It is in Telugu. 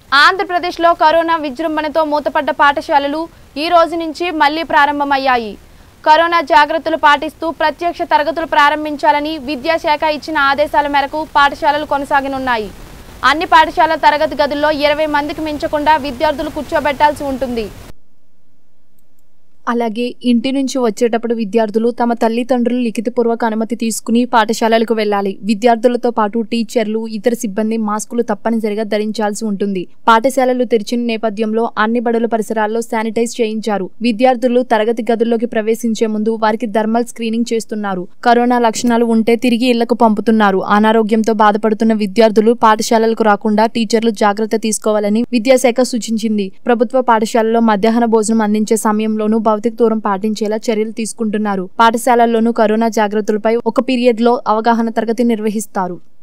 ఆంధ్రప్రదేశ్లో కరోనా విజృంభణతో మూతపడ్డ పాఠశాలలు ఈ రోజు నుంచి మళ్లీ ప్రారంభమయ్యాయి. కరోనా జాగ్రత్తలు పాటిస్తూ ప్రత్యక్ష తరగతులు ప్రారంభించాలని విద్యాశాఖ ఇచ్చిన ఆదేశాల మేరకు పాఠశాలలు కొనసాగనున్నాయి. అన్ని పాఠశాలల తరగతి గదుల్లో 20 మందికి మించకుండా విద్యార్థులు కూర్చోబెట్టాల్సి ఉంటుంది. అలాగే ఇంటి నుంచి వచ్చేటప్పుడు విద్యార్థులు తమ తల్లిదండ్రులు లిఖితపూర్వక అనుమతి తీసుకుని పాఠశాలలకు వెళ్లాలి. విద్యార్థులతో పాటు టీచర్లు, ఇతర సిబ్బంది మాస్కులు తప్పనిసరిగా ధరించాల్సి ఉంటుంది. పాఠశాలలు తెరిచిన నేపథ్యంలో అన్ని బడుల పరిసరాల్లో శానిటైజ్ చేయించారు. విద్యార్థులు తరగతి గదుల్లోకి ప్రవేశించే ముందు వారికి థర్మల్ స్క్రీనింగ్ చేస్తున్నారు. కరోనా లక్షణాలు ఉంటే తిరిగి ఇళ్లకు పంపుతున్నారు. అనారోగ్యంతో బాధపడుతున్న విద్యార్థులు పాఠశాలలకు రాకుండా టీచర్లు జాగ్రత్త తీసుకోవాలని విద్యాశాఖ సూచించింది. ప్రభుత్వ పాఠశాలలో మధ్యాహ్న భోజనం అందించే సమయంలోనూ భౌతిక దూరం పాటించేలా చర్యలు తీసుకుంటున్నారు. పాఠశాలల్లోనూ కరోనా జాగ్రత్తలపై ఒక పీరియడ్ లో అవగాహన తరగతి నిర్వహిస్తారు.